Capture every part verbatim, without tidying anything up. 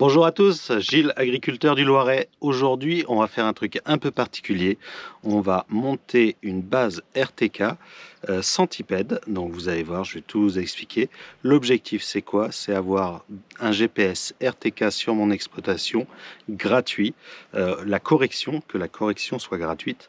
Bonjour à tous, Gilles, agriculteur du Loiret. Aujourd'hui, on va faire un truc un peu particulier. On va monter une base R T K euh, centipède. Donc vous allez voir, je vais tout vous expliquer. L'objectif, c'est quoi? C'est avoir un G P S R T K sur mon exploitation gratuit. Euh, la correction, que la correction soit gratuite.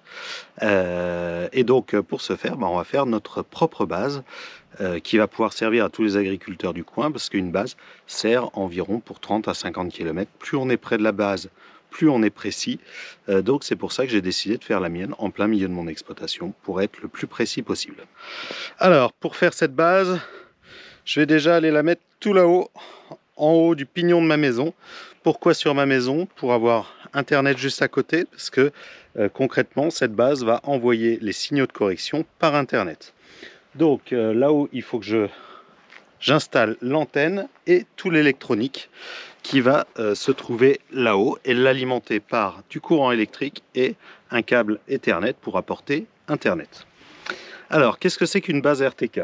Euh, et donc, pour ce faire, bah, on va faire notre propre base. Euh, qui va pouvoir servir à tous les agriculteurs du coin, parce qu'une base sert environ pour trente à cinquante kilomètres. Plus on est près de la base, plus on est précis. Euh, donc c'est pour ça que j'ai décidé de faire la mienne en plein milieu de mon exploitation, pour être le plus précis possible. Alors, pour faire cette base, je vais déjà aller la mettre tout là-haut, en haut du pignon de ma maison. Pourquoi sur ma maison? Pour avoir internet juste à côté, parce que euh, concrètement, cette base va envoyer les signaux de correction par internet. Donc euh, là-haut, il faut que je j'installe l'antenne et tout l'électronique qui va euh, se trouver là-haut et l'alimenter par du courant électrique et un câble Ethernet pour apporter Internet. Alors, qu'est-ce que c'est qu'une base R T K?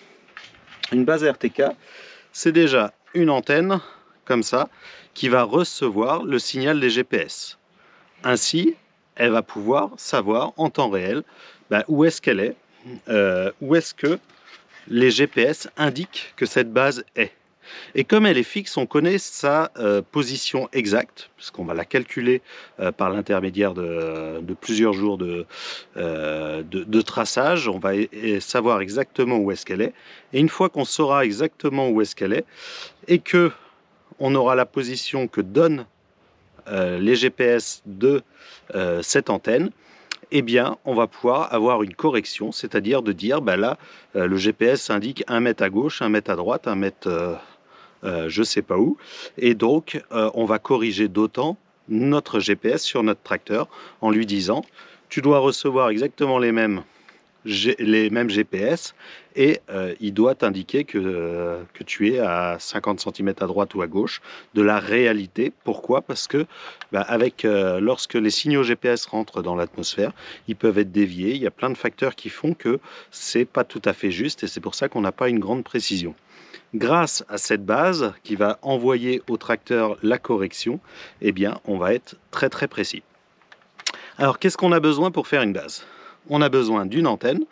Une base R T K, c'est déjà une antenne, comme ça, qui va recevoir le signal des G P S. Ainsi, elle va pouvoir savoir en temps réel bah, où est-ce qu'elle est, Euh, où est-ce que les G P S indiquent que cette base est. Et comme elle est fixe, on connaît sa euh, position exacte, puisqu'on va la calculer euh, par l'intermédiaire de, de plusieurs jours de, euh, de, de traçage. On va savoir exactement où est-ce qu'elle est. Et une fois qu'on saura exactement où est-ce qu'elle est, et que on aura la position que donnent euh, les G P S de euh, cette antenne, eh bien, on va pouvoir avoir une correction, c'est-à-dire de dire, ben là, euh, le G P S indique un mètre à gauche, un mètre à droite, un mètre euh, euh, je ne sais pas où. Et donc, euh, on va corriger d'autant notre G P S sur notre tracteur en lui disant, tu dois recevoir exactement les mêmes, G les mêmes G P S et euh, il doit t'indiquer que, euh, que tu es à cinquante centimètres à droite ou à gauche de la réalité. Pourquoi? Parce que bah, avec, euh, lorsque les signaux G P S rentrent dans l'atmosphère, ils peuvent être déviés. Il y a plein de facteurs qui font que c'est pas tout à fait juste et c'est pour ça qu'on n'a pas une grande précision. Grâce à cette base qui va envoyer au tracteur la correction, eh bien, on va être très très précis. Alors, qu'est-ce qu'on a besoin pour faire une base? On a besoin d'une antenne.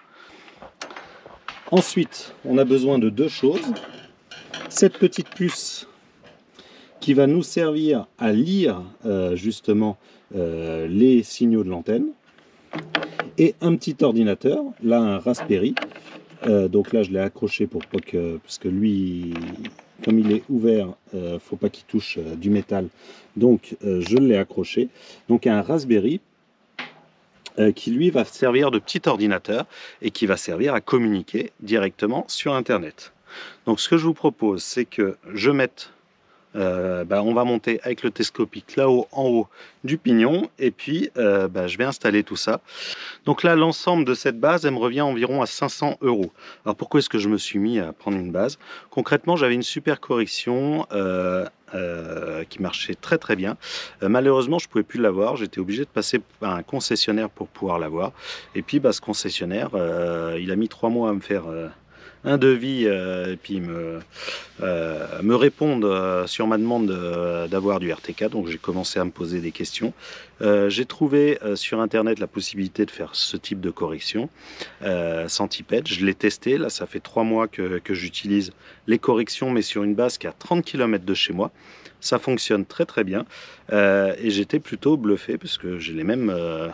Ensuite, on a besoin de deux choses. Cette petite puce qui va nous servir à lire euh, justement euh, les signaux de l'antenne. Et un petit ordinateur, là un Raspberry. Euh, donc là je l'ai accroché pour pas que, parce que lui, comme il est ouvert, euh, faut pas qu'il touche euh, du métal. Donc euh, je l'ai accroché. Donc un Raspberry. Euh, qui lui va servir de petit ordinateur et qui va servir à communiquer directement sur Internet. Donc ce que je vous propose, c'est que je mette, euh, bah, on va monter avec le télescopique là-haut en haut du pignon et puis euh, bah, je vais installer tout ça. Donc là, l'ensemble de cette base, elle me revient environ à cinq cents euros. Alors pourquoi est-ce que je me suis mis à prendre une base? Concrètement, j'avais une super correction euh, euh, qui marchait très très bien. Euh, malheureusement, je ne pouvais plus l'avoir. J'étais obligé de passer par un concessionnaire pour pouvoir l'avoir. Et puis, bah, ce concessionnaire, euh, il a mis trois mois à me faire euh, un devis euh, et puis me, euh, me répondre euh, sur ma demande de, d'avoir du R T K. Donc j'ai commencé à me poser des questions. Euh, j'ai trouvé euh, sur internet la possibilité de faire ce type de correction euh, centipède. Je l'ai testé, là ça fait trois mois que, que j'utilise les corrections mais sur une base qui est à trente kilomètres de chez moi. Ça fonctionne très très bien euh, et j'étais plutôt bluffé parce que j'ai les mêmes, euh,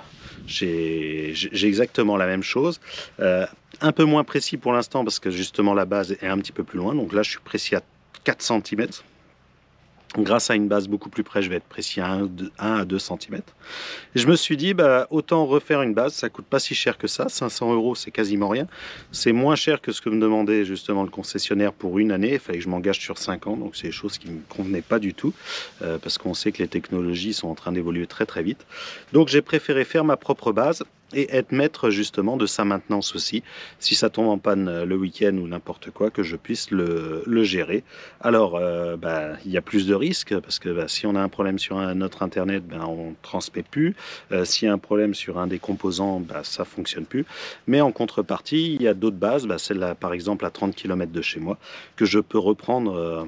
j'ai exactement la même chose. Euh, un peu moins précis pour l'instant parce que justement la base est un petit peu plus loin. Donc là je suis précis à quatre centimètres. Grâce à une base beaucoup plus près, je vais être précis à un à deux centimètres. Et je me suis dit, bah, autant refaire une base, ça coûte pas si cher que ça, cinq cents euros, c'est quasiment rien. C'est moins cher que ce que me demandait justement le concessionnaire pour une année. Il fallait que je m'engage sur cinq ans, donc c'est des choses qui ne me convenaient pas du tout, euh, parce qu'on sait que les technologies sont en train d'évoluer très très vite. Donc j'ai préféré faire ma propre base et être maître justement de sa maintenance aussi, si ça tombe en panne le week-end ou n'importe quoi, que je puisse le, le gérer. Alors, euh, bah, il y a plus de risques, parce que bah, si on a un problème sur un, notre internet, ben, on ne transmet plus. Euh, S'il y a un problème sur un des composants, bah, ça ne fonctionne plus. Mais en contrepartie, il y a d'autres bases, bah, celle-là par exemple à trente kilomètres de chez moi, que je peux reprendre euh,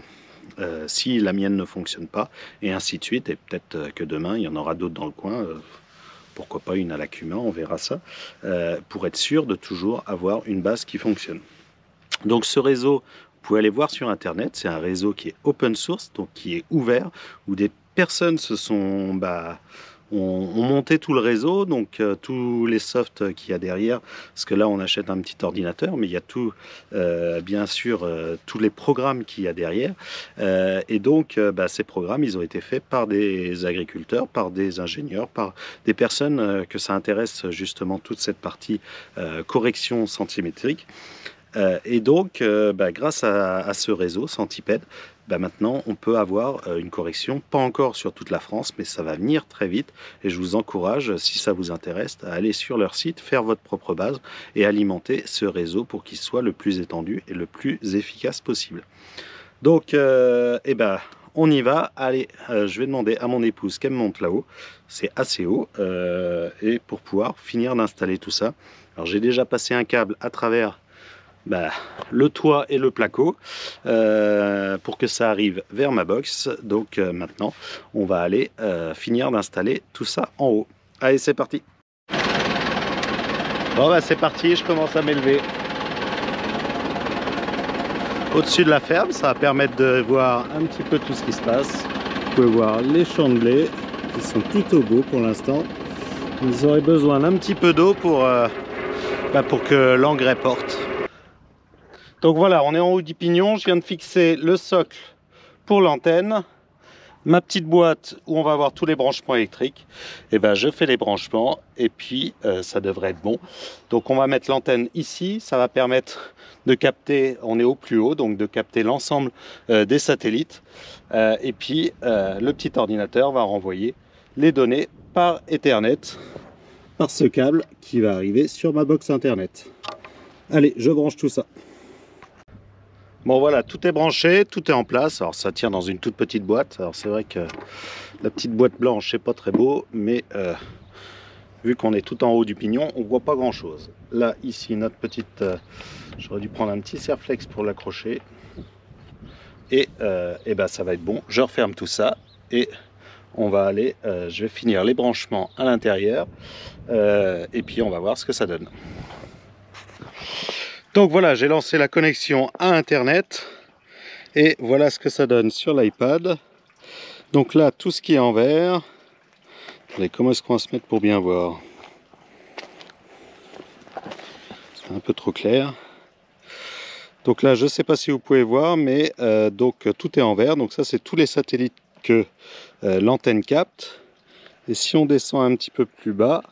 euh, si la mienne ne fonctionne pas, et ainsi de suite. Et peut-être que demain, il y en aura d'autres dans le coin. Euh, pourquoi pas une à la cumin, on verra ça, euh, pour être sûr de toujours avoir une base qui fonctionne. Donc ce réseau, vous pouvez aller voir sur internet, c'est un réseau qui est open source, donc qui est ouvert, où des personnes se sont bah, ont, ont monté tout le réseau, donc euh, tous les softs qu'il y a derrière, parce que là on achète un petit ordinateur, mais il y a tout, euh, bien sûr, euh, tous les programmes qu'il y a derrière, euh, et donc euh, bah, ces programmes, ils ont été faits par des agriculteurs, par des ingénieurs, par des personnes euh, que ça intéresse justement toute cette partie euh, correction centimétrique. Euh, et donc, euh, bah, grâce à, à ce réseau Centipede, bah, maintenant on peut avoir euh, une correction, pas encore sur toute la France, mais ça va venir très vite. Et je vous encourage, si ça vous intéresse, à aller sur leur site, faire votre propre base et alimenter ce réseau pour qu'il soit le plus étendu et le plus efficace possible. Donc, euh, eh ben, on y va. Allez, euh, je vais demander à mon épouse qu'elle me monte là-haut. C'est assez haut. Euh, et pour pouvoir finir d'installer tout ça. Alors, j'ai déjà passé un câble à travers bah, le toit et le placo euh, pour que ça arrive vers ma box. Donc euh, maintenant on va aller euh, finir d'installer tout ça en haut. Allez, c'est parti. Bon bah c'est parti, je commence à m'élever au-dessus de la ferme. Ça va permettre de voir un petit peu tout ce qui se passe. Vous pouvez voir les champs de blé qui sont plutôt beaux pour l'instant. Vous aurez besoin d'un petit peu d'eau pour, euh, bah, pour que l'engrais porte. Donc voilà, on est en haut du pignon, je viens de fixer le socle pour l'antenne, ma petite boîte où on va avoir tous les branchements électriques, et ben je fais les branchements et puis euh, ça devrait être bon. Donc on va mettre l'antenne ici, ça va permettre de capter, on est au plus haut, donc de capter l'ensemble euh, des satellites, euh, et puis euh, le petit ordinateur va renvoyer les données par Ethernet, par ce câble qui va arriver sur ma box internet. Allez, je branche tout ça. Bon voilà, tout est branché, tout est en place. Alors ça tient dans une toute petite boîte. Alors c'est vrai que la petite boîte blanche, c'est pas très beau, mais euh, vu qu'on est tout en haut du pignon, on voit pas grand chose. Là, ici, notre petite... Euh, j'aurais dû prendre un petit serre-flex pour l'accrocher. Et, euh, et ben ça va être bon. Je referme tout ça et on va aller... Euh, je vais finir les branchements à l'intérieur. Euh, et puis on va voir ce que ça donne. Donc voilà, j'ai lancé la connexion à internet et voilà ce que ça donne sur l'iPad. Donc là, tout ce qui est en vert. Attendez, comment est-ce qu'on va se mettre pour bien voir? C'est un peu trop clair. Donc là, je ne sais pas si vous pouvez voir, mais euh, donc tout est en vert. Donc ça, c'est tous les satellites que euh, l'antenne capte. Et si on descend un petit peu plus bas,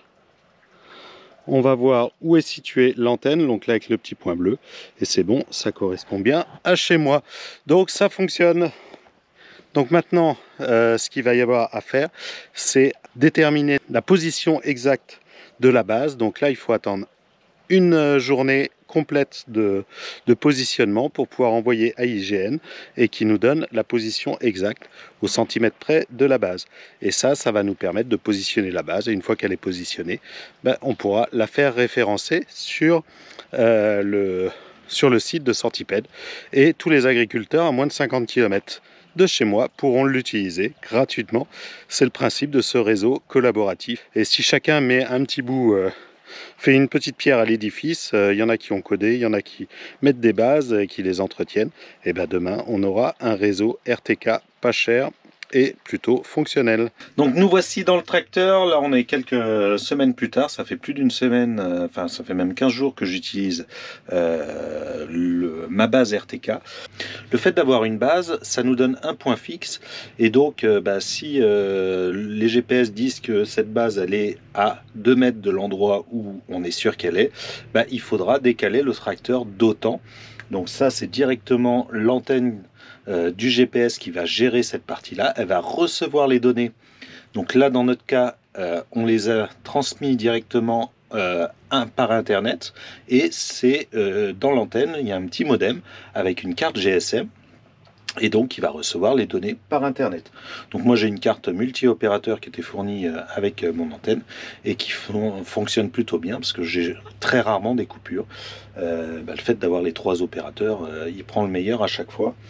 on va voir où est située l'antenne, donc là avec le petit point bleu, et c'est bon, ça correspond bien à chez moi. Donc ça fonctionne. Donc maintenant, euh, ce qu'il va y avoir à faire, c'est déterminer la position exacte de la base. Donc là, il faut attendre une journée complète de, de positionnement pour pouvoir envoyer à I G N et qui nous donne la position exacte au centimètre près de la base. Et ça, ça va nous permettre de positionner la base. Et une fois qu'elle est positionnée, ben, on pourra la faire référencer sur, euh, le, sur le site de Centipede. Et tous les agriculteurs à moins de cinquante kilomètres de chez moi pourront l'utiliser gratuitement. C'est le principe de ce réseau collaboratif. Et si chacun met un petit bout... Euh, fait une petite pierre à l'édifice, il euh, y en a qui ont codé, il y en a qui mettent des bases et qui les entretiennent, et bien demain on aura un réseau R T K pas cher et plutôt fonctionnel. Donc nous voici dans le tracteur, là on est quelques semaines plus tard, ça fait plus d'une semaine, euh, enfin ça fait même quinze jours que j'utilise euh, le, ma base R T K. Le fait d'avoir une base, ça nous donne un point fixe, et donc euh, bah, si euh, les G P S disent que cette base elle est à deux mètres de l'endroit où on est sûr qu'elle est, bah, il faudra décaler le tracteur d'autant. Donc ça c'est directement l'antenne Euh, du G P S qui va gérer cette partie-là. Elle va recevoir les données. Donc là, dans notre cas, euh, on les a transmis directement euh, un, par Internet. Et c'est euh, dans l'antenne, il y a un petit modem avec une carte G S M. Et donc, il va recevoir les données par Internet. Donc moi, j'ai une carte multi-opérateur qui était fournie euh, avec euh, mon antenne et qui fon fonctionne plutôt bien parce que j'ai très rarement des coupures. Euh, bah, le fait d'avoir les trois opérateurs, euh, il prend le meilleur à chaque fois.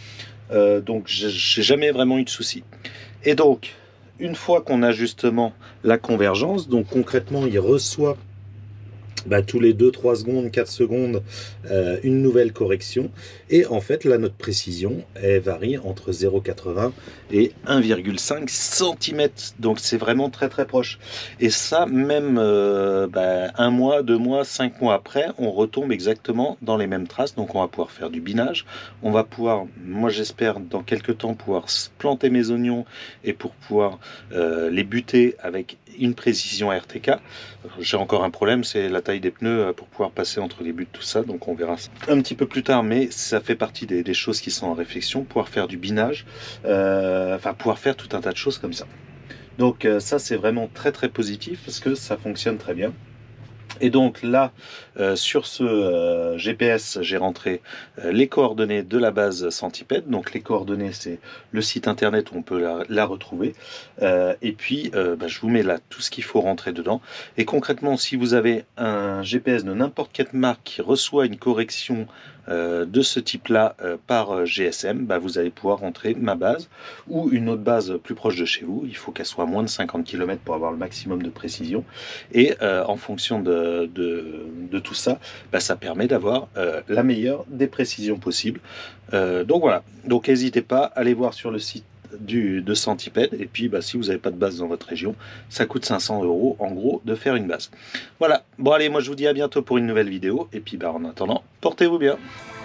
Euh, donc j'ai jamais vraiment eu de soucis. Et donc, une fois qu'on a justement la convergence, donc concrètement, il reçoit bah, tous les deux trois secondes, quatre secondes, euh, une nouvelle correction. Et en fait, là, notre précision, elle varie entre zéro virgule quatre-vingts et un virgule cinq centimètres. Donc, c'est vraiment très, très proche. Et ça, même euh, bah, un mois, deux mois, cinq mois après, on retombe exactement dans les mêmes traces. Donc, on va pouvoir faire du binage. On va pouvoir, moi, j'espère, dans quelques temps, pouvoir planter mes oignons et pour pouvoir euh, les buter avec une précision R T K. J'ai encore un problème, c'est la taille des pneus pour pouvoir passer entre les buts, tout ça, donc on verra ça un petit peu plus tard, mais ça fait partie des, des choses qui sont en réflexion, pouvoir faire du binage, euh, enfin pouvoir faire tout un tas de choses comme ça. Donc euh, ça c'est vraiment très très positif parce que ça fonctionne très bien. Et donc là, euh, sur ce euh, G P S, j'ai rentré euh, les coordonnées de la base Centipede. Donc les coordonnées, c'est le site internet où on peut la, la retrouver. Euh, et puis, euh, bah, je vous mets là tout ce qu'il faut rentrer dedans. Et concrètement, si vous avez un G P S de n'importe quelle marque qui reçoit une correction euh, de ce type-là euh, par G S M, bah, vous allez pouvoir rentrer ma base ou une autre base plus proche de chez vous. Il faut qu'elle soit à moins de cinquante kilomètres pour avoir le maximum de précision. Et euh, en fonction de, de, de tout ça, bah, ça permet d'avoir euh, la meilleure des précisions possibles. Euh, donc voilà, donc n'hésitez pas à aller voir sur le site du, de Centipede. Et puis bah, si vous n'avez pas de base dans votre région, ça coûte cinq cents euros en gros de faire une base. Voilà, bon allez, moi je vous dis à bientôt pour une nouvelle vidéo. Et puis bah, en attendant, portez-vous bien.